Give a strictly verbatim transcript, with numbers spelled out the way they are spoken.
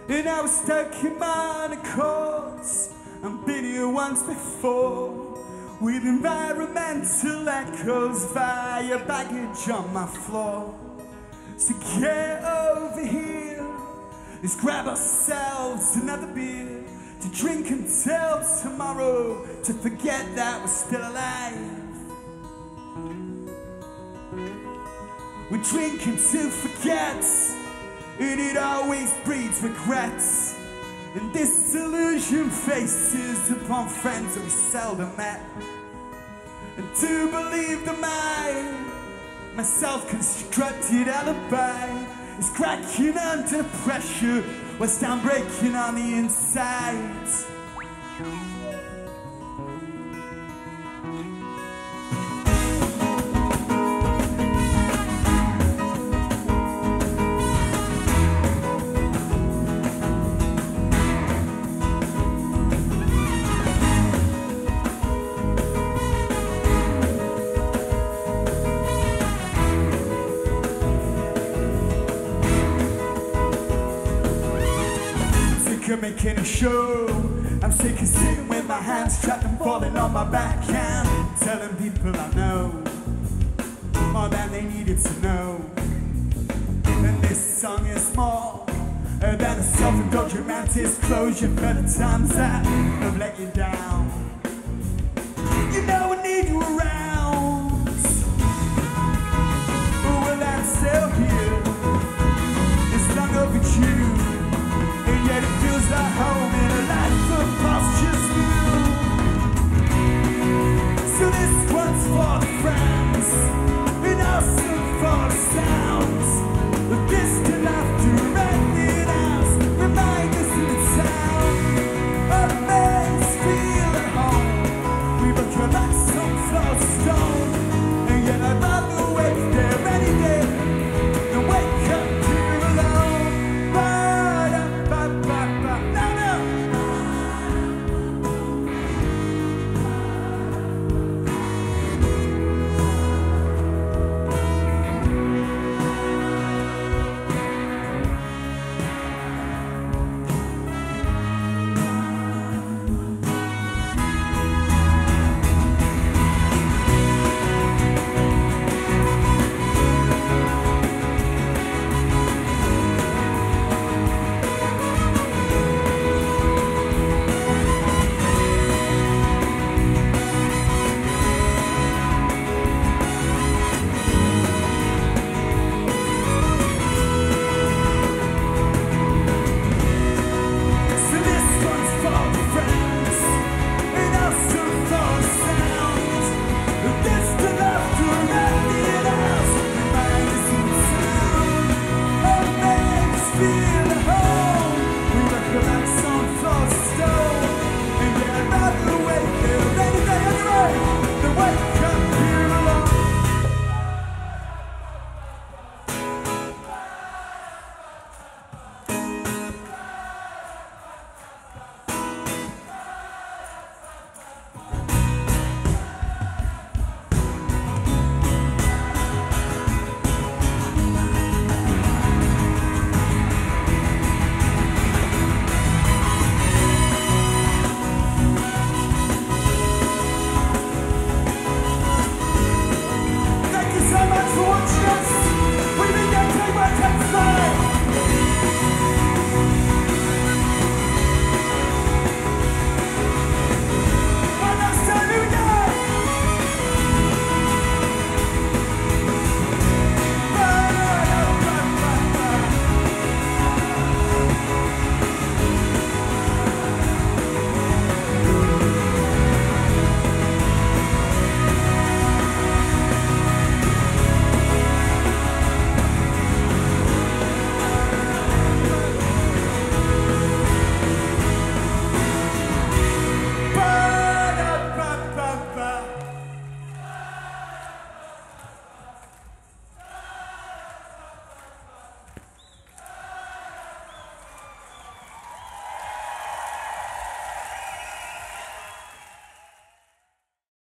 And I was stuck in my course. I've been here once before, with environmental echoes via baggage on my floor. So get over here, let's grab ourselves another beer, to drink until tomorrow, to forget that we're still alive. We're drinking to forget, and it always breeds regrets. And disillusion faces upon friends that we seldom met. And to believe that my, my self-constructed alibi is cracking under pressure whilst I'm breaking on the inside. Making a show, I'm sick of sitting with my hands trapped and falling on my backhand, telling people I know more than they needed to know. And this song is more than a self-indulgent disclosure for the times that have let you down. You know